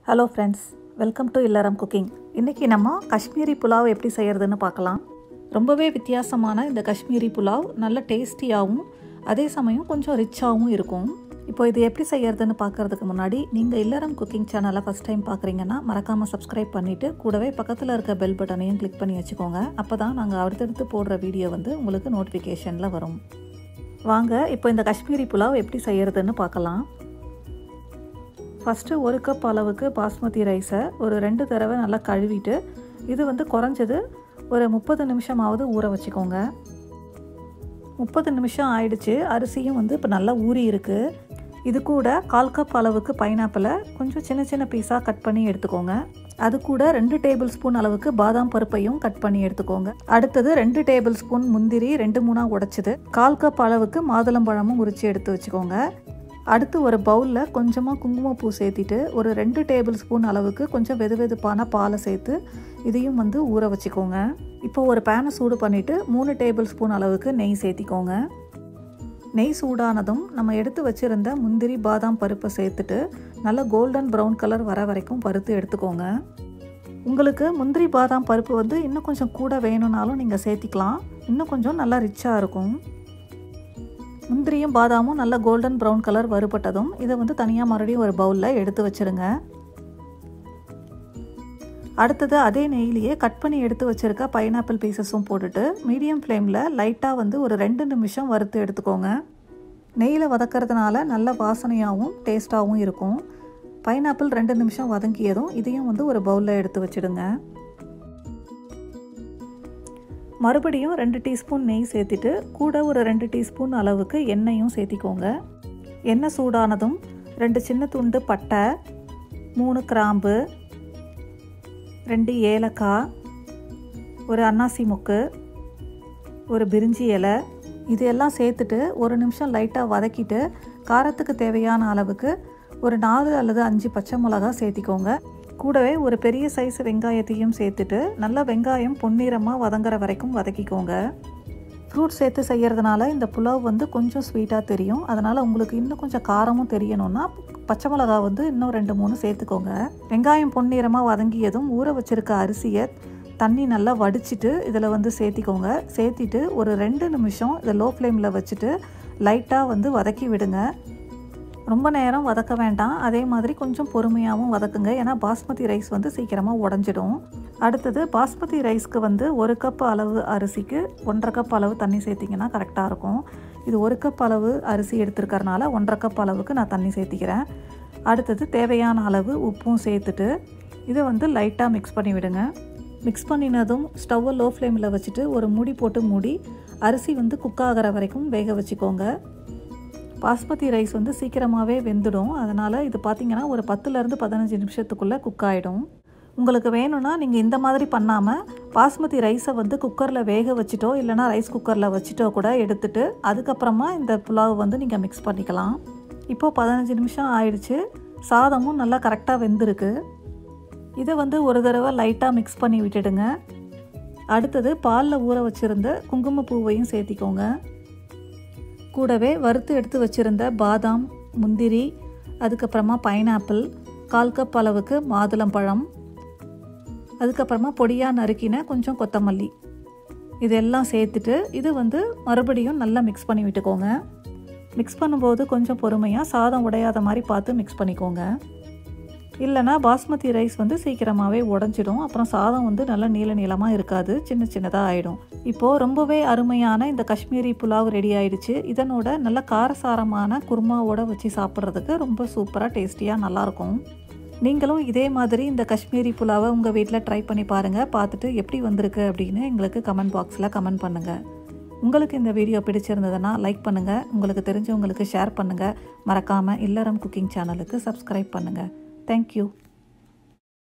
Hello friends, welcome to Illaram cooking. இன்னைக்கு நம்ம காஷ்மீரி புலாவ் எப்படி செய்யறதுன்னு பார்க்கலாம். ரொம்பவே வித்தியாசமான இந்த காஷ்மீரி புலாவ் நல்ல டேஸ்டியாவும் அதே சமயம் கொஞ்சம் ரிச்சாவும் இருக்கும். இப்போ இது எப்படி செய்யறதுன்னு பார்க்கிறதுக்கு முன்னாடி நீங்க இல்லறம் குக்கிங் சேனலை ஃபர்ஸ்ட் டைம் பார்க்கறீங்கன்னா மறக்காம Subscribe பண்ணிட்டு கூடவே பக்கத்துல இருக்க பெல் பட்டனையும் கிளிக் பண்ணி வச்சுக்கோங்க. அப்பதான் நாங்க அடுத்தடுத்து போடுற வீடியோ வந்து உங்களுக்கு நோட்டிஃபிகேஷன்ல வரும். வாங்க இப்போ இந்த காஷ்மீரி புலாவ் எப்படி செய்யறதுன்னு பார்க்கலாம். ஃபர்ஸ்ட் 1 கப் அளவுக்கு பாஸ்மதி ரைஸை ஒரு 2 தடவை நல்லா கழுவிட்டு இது வந்து குறைஞ்சது ஒரு 30 நிமிஷமாவது ஊற வச்சுக்கோங்க. 30 நிமிஷம் ஆயிடுச்சு. அரிசியும் வந்து இப்போ நல்லா ஊறி இருக்கு. இது கூட 1/4 கப் அளவுக்கு பைனாப்பிளை கொஞ்சம் சின்ன சின்ன பீஸாக கட் பண்ணி எடுத்துக்கோங்க. அது கூட 2 டேபிள் ஸ்பூன் அளவுக்கு பாதாம் பருப்பையும் கட் பண்ணி எடுத்துக்கோங்க. அடுத்தது 2 டேபிள் ஸ்பூன் முந்திரி 2-3 உடைச்சது, 1/4 கப் அளவுக்கு மாதுளம்பழமும் உரிச்சு எடுத்து வச்சுக்கோங்க. அடுத்து ஒரு பவுலில் கொஞ்சமாக குங்குமப்பூ சேர்த்திட்டு ஒரு 2 டேபிள் ஸ்பூன் அளவுக்கு கொஞ்சம் வெதுவெதுப்பான பாலை சேர்த்து இதையும் வந்து ஊற வச்சுக்கோங்க. இப்போ ஒரு பேனை சூடு பண்ணிவிட்டு 3 டேபிள் ஸ்பூன் அளவுக்கு நெய் சேர்த்திக்கோங்க. நெய் சூடானதும் நம்ம எடுத்து வச்சுருந்த முந்திரி பாதாம் பருப்பை சேர்த்துட்டு நல்லா கோல்டன் ப்ரௌன் கலர் வர வரைக்கும் வறுத்து எடுத்துக்கோங்க. உங்களுக்கு முந்திரி பாதாம் பருப்பு வந்து இன்னும் கொஞ்சம் கூட வேணும்னாலும் நீங்கள் சேர்த்திக்கலாம். இன்னும் கொஞ்சம் நல்லா ரிச்சாக இருக்கும். முந்திரியும் பாதாமும் நல்லா கோல்டன் ப்ரௌன் கலர் வறுபட்டதும் இதை வந்து தனியாக மறுபடியும் ஒரு பவுலில் எடுத்து வச்சுருங்க. அடுத்தது அதே நெய்லேயே கட் பண்ணி எடுத்து வச்சுருக்க பைனாப்பிள் பீசஸும் போட்டுட்டு மீடியம் ஃப்ளேமில் லைட்டாக வந்து ஒரு 2 நிமிஷம் வறுத்து எடுத்துக்கோங்க. நெய்யில் வதக்கிறதுனால நல்ல வாசனையாகவும் டேஸ்ட்டாகவும் இருக்கும். பைனாப்பிள் 2 நிமிஷம் வதங்கியதும் இதையும் வந்து ஒரு பவுலில் எடுத்து வச்சுடுங்க. மறுபடியும் 2 டீஸ்பூன் நெய் சேர்த்துட்டு கூட ஒரு 2 டீஸ்பூன் அளவுக்கு எண்ணெயும் சேர்த்திக்கோங்க. எண்ணெய் சூடானதும் 2 சின்ன துண்டு பட்டை, 3 கிராம்பு, 2 ஏலக்காய், ஒரு அன்னாசி மொக்கு, ஒரு பிரிஞ்சி இலை இதெல்லாம் சேர்த்துட்டு ஒரு நிமிஷம் லைட்டாக வதக்கிட்டு காரத்துக்கு தேவையான அளவுக்கு ஒரு 4 அல்லது 5 பச்சை மிளகா சேர்த்திக்கோங்க. கூடவே ஒரு பெரிய சைஸ் வெங்காயத்தையும் சேர்த்துட்டு நல்லா வெங்காயம் பொன்னிறமாக வதங்குற வரைக்கும் வதக்கிக்கோங்க. ஃப்ரூட் சேர்த்து செய்கிறதுனால இந்த புலாவ் வந்து கொஞ்சம் ஸ்வீட்டாக தெரியும். அதனால் உங்களுக்கு இன்னும் கொஞ்சம் காரமும் தெரியணும்னா பச்சை மிளகா வந்து இன்னும் 2-3 சேர்த்துக்கோங்க. வெங்காயம் பொன்னிறமாக வதங்கியதும் ஊற வச்சுருக்க அரிசியை தண்ணி நல்லா வடிச்சிட்டு இதில் வந்து சேர்த்திக்கோங்க. சேர்த்திட்டு ஒரு 2 நிமிஷம் இதை லோ ஃப்ளேமில் வச்சுட்டு லைட்டாக வந்து வதக்கி விடுங்க. ரொம்ப நேரம் வதக்க வேண்டாம். அதே மாதிரி கொஞ்சம் பொறுமையாகவும் வதக்குங்க. ஏன்னா பாஸ்மதி ரைஸ் வந்து சீக்கிரமாக உடஞ்சிடும். அடுத்தது பாஸ்மதி ரைஸ்க்கு வந்து 1 கப் அளவு அரிசிக்கு 1.5 கப் அளவு தண்ணி சேர்த்திங்கன்னா கரெக்டாக இருக்கும். இது 1 கப் அளவு அரிசி எடுத்துருக்கறனால 1.5 கப் அளவுக்கு நான் தண்ணி சேர்த்திக்கிறேன். அடுத்தது தேவையான அளவு உப்பும் சேர்த்துட்டு இதை வந்து லைட்டாக மிக்ஸ் பண்ணி விடுங்க. மிக்ஸ் பண்ணினதும் ஸ்டவ்வை லோ ஃப்ளேமில் வச்சுட்டு ஒரு மூடி போட்டு மூடி அரிசி வந்து குக் ஆகிற வரைக்கும் வேக வச்சுக்கோங்க. பாஸ்மதி ரைஸ் வந்து சீக்கிரமாகவே வெந்துடும். அதனால் இது பார்த்திங்கன்னா ஒரு 10லேருந்து 15 நிமிஷத்துக்குள்ளே குக் ஆகிடும். உங்களுக்கு வேணும்னா நீங்கள் இந்த மாதிரி பண்ணாமல் பாஸ்மதி ரைஸை வந்து குக்கரில் வேக வச்சுட்டோ இல்லைனா ரைஸ் குக்கரில் வச்சுட்டோ கூட எடுத்துகிட்டு அதுக்கப்புறமா இந்த புலாவ் வந்து நீங்கள் மிக்ஸ் பண்ணிக்கலாம். இப்போது 15 நிமிஷம் ஆயிடுச்சு. சாதமும் நல்லா கரெக்டாக வெந்திருக்கு. இதை வந்து ஒரு தடவை லைட்டாக மிக்ஸ் பண்ணி விட்டுடுங்க. அடுத்தது பாலில் ஊற வச்சுருந்த குங்குமப்பூவையும் சேர்த்திக்கோங்க. கூடவே வறுத்து எடுத்து வச்சுருந்த பாதாம், முந்திரி, அதுக்கப்புறமா பைனாப்பிள், 1/4 கப் அளவுக்கு மாதுளம்பழம், அதுக்கப்புறமா பொடியாக நறுக்கின கொஞ்சம் கொத்தமல்லி இதெல்லாம் சேர்த்துட்டு இது வந்து மறுபடியும் நல்லா மிக்ஸ் பண்ணி விட்டுக்கோங்க. மிக்ஸ் பண்ணும்போது கொஞ்சம் பொறுமையாக சாதம் உடையாத மாதிரி பார்த்து மிக்ஸ் பண்ணிக்கோங்க. இல்லைனா பாஸ்மதி ரைஸ் வந்து சீக்கிரமாகவே உடஞ்சிடும். அப்புறம் சாதம் வந்து நல்லா நீளமாக இருக்காது, சின்ன சின்னதாக ஆகிடும். இப்போது ரொம்பவே அருமையான இந்த காஷ்மீரி புலாவ் ரெடி ஆகிடுச்சு. இதனோட நல்ல காரசாரமான குருமாவோட வச்சு சாப்பிட்றதுக்கு ரொம்ப சூப்பராக டேஸ்டியாக நல்லாயிருக்கும். நீங்களும் இதே மாதிரி இந்த காஷ்மீரி புலாவை உங்கள் வீட்டில் ட்ரை பண்ணி பாருங்கள். பார்த்துட்டு எப்படி வந்திருக்கு அப்படின்னு எங்களுக்கு கமெண்ட் பாக்ஸில் கமெண்ட் பண்ணுங்கள். உங்களுக்கு இந்த வீடியோ பிடிச்சிருந்ததுன்னா லைக் பண்ணுங்கள். உங்களுக்கு தெரிஞ்சவங்களுக்கு ஷேர் பண்ணுங்கள். மறக்காமல் இல்லறம் குக்கிங் சேனலுக்கு Subscribe பண்ணுங்கள். Thank you.